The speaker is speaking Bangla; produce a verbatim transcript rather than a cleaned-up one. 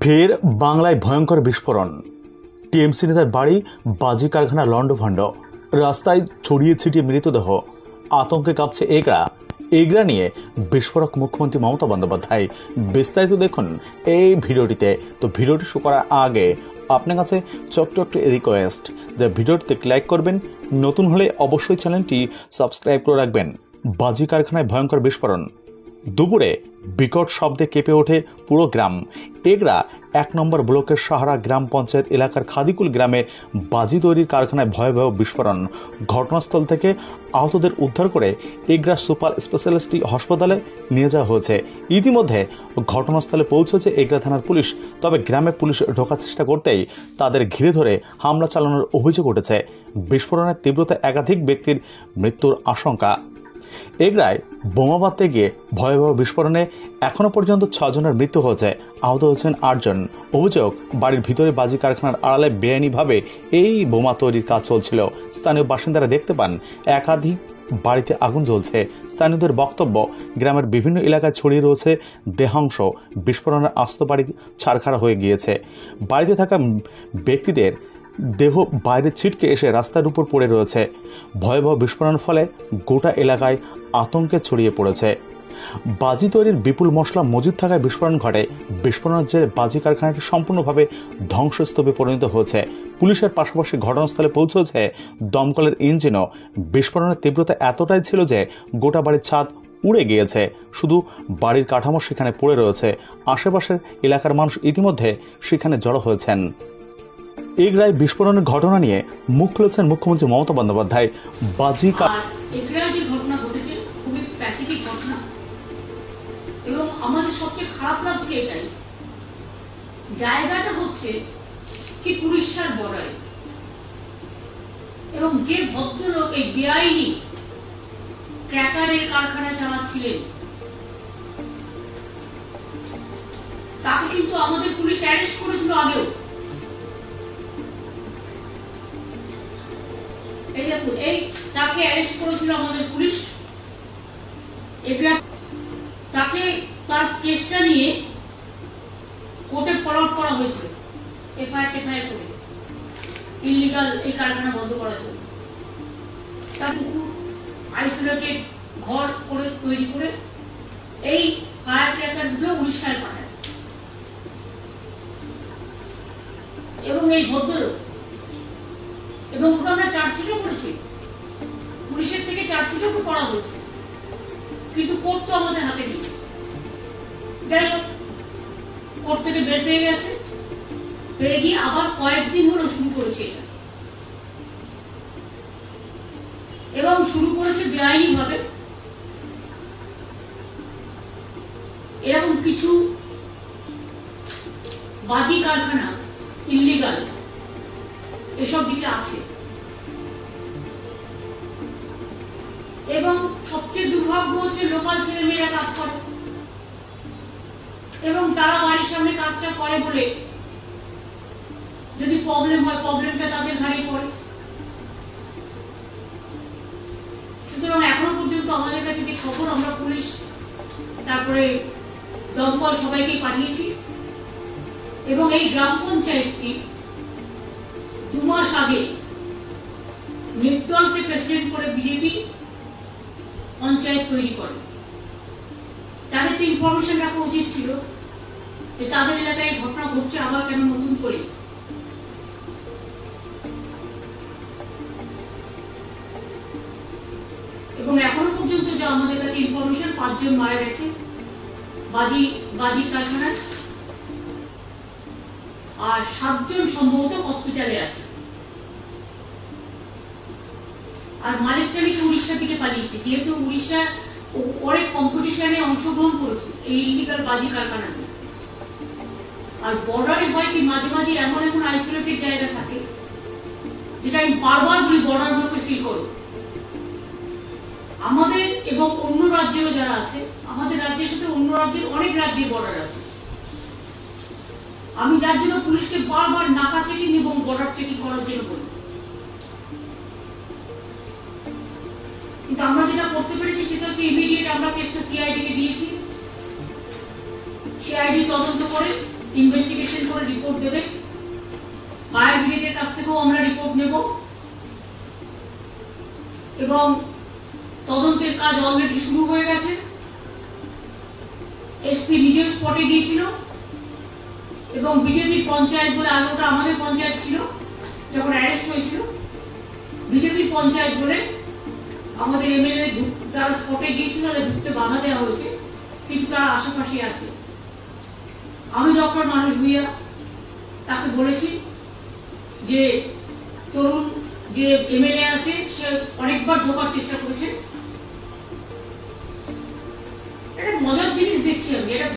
ফের বাংলায় ভয়ঙ্কর বিস্ফোরণ। টিএমসি নেতার বাড়ি, বাজি কারখানা লন্ডভন্ড, রাস্তায় ছড়িয়ে ছিটিয়ে মৃতদেহ, আতঙ্কে কাঁপছে এগরা। এগরা নিয়ে বিস্ফোরক মুখ্যমন্ত্রী মমতা বন্দ্যোপাধ্যায়। বিস্তারিত দেখুন এই ভিডিওটিতে। তো ভিডিওটি শুরু করার আগে আপনার কাছে ছোট্ট একটি রিকোয়েস্ট যে ভিডিওটিতে লাইক করবেন, নতুন হলে অবশ্যই চ্যানেলটি সাবস্ক্রাইব করে রাখবেন। বাজি কারখানায় ভয়ঙ্কর বিস্ফোরণ, দুপুরে বিকট শব্দে কেঁপে ওঠে পুরো গ্রাম। এগরা এক নম্বর ব্লকের সাহারা গ্রাম পঞ্চায়েত এলাকার খাদিকুল গ্রামে বাজি তৈরির কারখানায় ভয়াবহ বিস্ফোরণ। ঘটনাস্থল থেকে আহতদের উদ্ধার করে এগরা সুপার স্পেশালিটি হাসপাতালে নিয়ে যাওয়া হয়েছে। ইতিমধ্যে ঘটনাস্থলে পৌঁছেছে এগরা থানার পুলিশ। তবে গ্রামে পুলিশ ঢোকার চেষ্টা করতেই তাদের ঘিরে ধরে হামলা চালানোর অভিযোগ উঠেছে। বিস্ফোরণের তীব্রতা একাধিক ব্যক্তির মৃত্যুর আশঙ্কা। এগরায় বোমা বাঁধতে গিয়ে ভয়াবহ বিস্ফোরণে এখনো পর্যন্ত ছজনের মৃত্যু হয়েছে, আহত হয়েছেন আটজন। অভিযোগ, বাড়ির ভিতরে বাজি কারখানার আড়ালে বেআইনিভাবে এই বোমা তৈরির কাজ চলছিল। স্থানীয় বাসিন্দারা দেখতে পান একাধিক বাড়িতে আগুন জ্বলছে। স্থানীয়দের বক্তব্য, গ্রামের বিভিন্ন এলাকায় ছড়িয়ে রয়েছে দেহাংশ। বিস্ফোরণের আস্ত বাড়ি ছাড়খাড়া হয়ে গিয়েছে। বাড়িতে থাকা ব্যক্তিদের দেহ বাইরে ছিটকে এসে রাস্তার উপর পড়ে রয়েছে। ভয়াবহ বিস্ফোরণের ফলে গোটা এলাকায় আতঙ্কে ছড়িয়ে পড়েছে। বাজি তৈরির বিপুল মশলা মজুদ থাকায় বিস্ফোরণ ঘটে। বিস্ফোরণের জেরে বাজি কারখানাটি সম্পূর্ণভাবে ধ্বংসস্তূপে পরিণত হয়েছে। পুলিশের পাশাপাশি ঘটনাস্থলে পৌঁছেছে দমকলের ইঞ্জিনও। বিস্ফোরণের তীব্রতা এতটাই ছিল যে গোটা বাড়ির ছাদ উড়ে গিয়েছে। শুধু বাড়ির কাঠামো সেখানে পড়ে রয়েছে। আশেপাশের এলাকার মানুষ ইতিমধ্যে সেখানে জড়ো হয়েছেন। এগরায় বিস্ফোরণের ঘটনা নিয়ে মুখ খুলেছেন মুখ্যমন্ত্রী মমতা বন্দ্যোপাধ্যায়। বাজি এগরায় যে ঘটনা ঘটেছে খুবই প্যাথেটিক ঘটনা, এবং আমাদের সবচেয়ে খারাপ লাগছে এটাই, জায়গাটা হচ্ছে ঠিক উড়িষ্যার বর্ডারে, এবং যে ভদ্রলোক এই বেআইনি ক্র্যাকারের কারখানা চালাচ্ছিলেন তাকে কিন্তু আমাদের পুলিশ অ্যারেস্ট করেছিল আগেও। এই দেখুন, এই তাকে অ্যারেস্ট করেছিল আমাদের পুলিশ। তাকে তার কেসটা নিয়ে কোর্টে ফরওয়ার্ড করা হয়েছিল এফআইআর টেফআইআর করে, ইলিগাল এই কারখানা বন্ধ করার জন্য। তার আইসোলেটেড ঘর করে তৈরি করে এই ফায়ার ক্র্যাকারস গুলো উড়িষ্যায় পাঠায়, এবং এই ভদ্রলোক এবং ওকে আমরা চার্জশিটও করেছি, পুলিশের থেকে চার্জশিটও করা হয়েছে, কিন্তু কোর্ট তো আমাদের হাতে নেই। যাই হোক, কোর্ট থেকে বের পেয়ে গেছে, পেয়ে গিয়ে আবার কয়েকদিন হলো শুরু করেছে এটা, এবং শুরু করেছে বেআইনি ভাবে। এরকম কিছু বাজি কারখানা ইলিগাল এসব দিকে আছে, এবং সবচেয়ে দুর্ভাগ্য হচ্ছে লোকাল ছেলে মেয়েরা কাজ করে, এবং তারা বাড়ির সামনে কাজটা করে বলে যদি প্রবলেম হয় প্রবলেমটা তাদের ঘাড়ে পড়ে। সুতরাং এখনো পর্যন্ত আমাদের কাছে যে খবর, আমরা পুলিশ তারপরে দমকল সবাইকে পাঠিয়েছি, এবং এই গ্রাম পঞ্চায়েতটি দু মাস আগে নির্দলকে প্রেসিডেন্ট করে বিজেপি পঞ্চায়েত তৈরি করে। তাদের তো ইনফরমেশন রাখা উচিত ছিল যে তাদের এলাকায় ঘটনা ঘটছে, আবার কেন নতুন করে। এবং এখনো পর্যন্ত যে আমাদের কাছে ইনফরমেশন, পাঁচজন মারা গেছে বাজি বাজি কারখানায়, আর সাতজন সম্ভবত হসপিটালে আছে। আর মালিক টালিক উড়িষ্যা থেকে পালিয়েছে, যেহেতু উড়িষ্যা অনেক কম্পিটিশনে অংশগ্রহণ করেছে এই ইলিগাল বাজি কারখানা। আর বর্ডারে হয় কি, মাঝে মাঝে এমন এমন আইসোলেটেড জায়গা থাকে, যেটা আমি বারবার বলি বর্ডার গুলোকে সিল করো। আমাদের এবং অন্য রাজ্যেরও যারা আছে, আমাদের রাজ্যের সাথে অন্য রাজ্যের অনেক রাজ্যের বর্ডার আছে। আমি যার জন্য পুলিশকে বারবার নাকা চেকিং এবং বর্ডার চেকিং করার জন্য বলি, কিন্তু আমরা যেটা করতে পেরেছি সেটা হচ্ছে ইমিডিয়েট আমরা কেসটা সিআইডি কে দিয়েছি। সিআইডি তদন্ত করে ইনভেস্টিগেশন করে রিপোর্ট দেবে। ফায়ার ব্রিগেডের কাছ থেকেও আমরা রিপোর্ট নেব এবং তদন্তের কাজ অলরেডি শুরু হয়ে গেছে। এসপি নিজেও স্পটে গিয়েছিল এবং বিজেপির পঞ্চায়েত বলে, আগে ওটা আমাদের পঞ্চায়েত ছিল যখন অ্যারেস্ট হয়েছিল, বিজেপির পঞ্চায়েত বলে আমাদের এমএলএ যারা স্পটে গিয়েছিল তাদের ঢুকতে বাধা দেওয়া হয়েছে, কিন্তু তারা আশেপাশে আছে। আমি ডক্টর মানুষ ভুইয়া তাকে বলেছি যে তরুণ যে এমএলএ আছে সে অনেকবার ঢোকার চেষ্টা করেছে। একটা মজার জিনিস দেখছি আমি, এটা